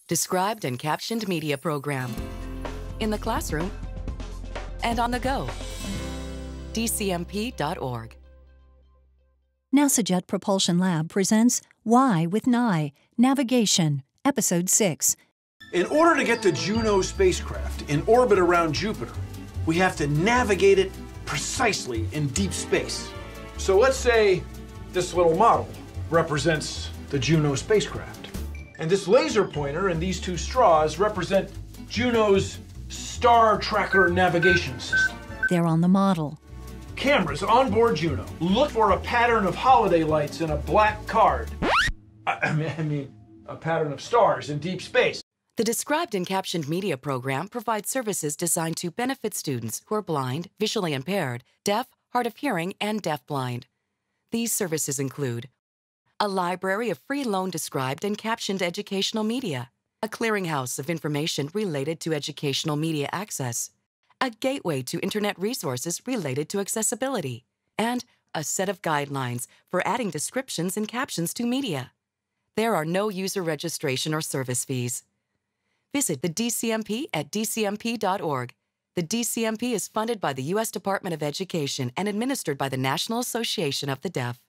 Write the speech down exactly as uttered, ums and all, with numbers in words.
Described and captioned media program. In the classroom and on the go. D C M P dot org. NASA Jet Propulsion Lab presents Why with N I, Navigation, Episode six. In order to get the Juno spacecraft in orbit around Jupiter, we have to navigate it precisely in deep space. So let's say this little model represents the Juno spacecraft. And this laser pointer and these two straws represent Juno's star tracker navigation system. They're on the model. Cameras on board Juno look for a pattern of holiday lights in a black card. I, I, mean, I mean, a pattern of stars in deep space. The Described and Captioned Media program provides services designed to benefit students who are blind, visually impaired, deaf, hard of hearing, and deafblind. These services include a library of free loan described and captioned educational media, a clearinghouse of information related to educational media access, a gateway to Internet resources related to accessibility, and a set of guidelines for adding descriptions and captions to media. There are no user registration or service fees. Visit the D C M P at D C M P dot org. The D C M P is funded by the U S Department of Education and administered by the National Association of the Deaf.